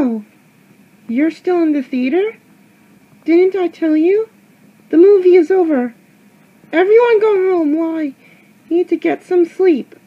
Wow! You're still in the theater? Didn't I tell you? The movie is over. Everyone go home while I need to get some sleep.